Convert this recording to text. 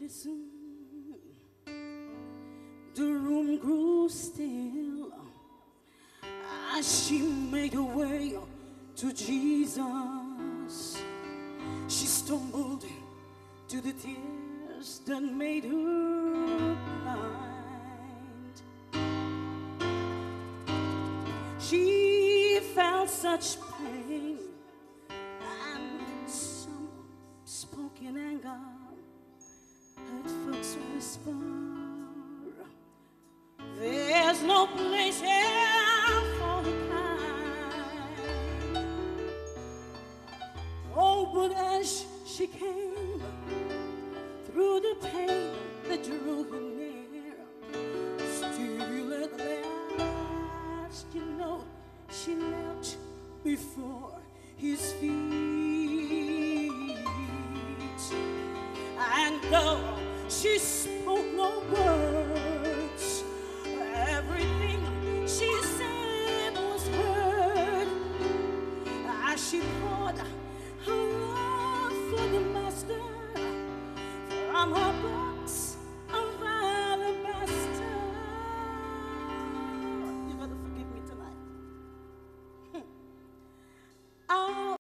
Listen, the room grew still as she made her way to Jesus. She stumbled to the tears that made her blind. She felt such pain and some spoken anger. Heard folks whisper, there's no place here for the kind. Oh, but as she came through the pain that drew her near, still at last, you know, she knelt before his feet. And though she spoke no word,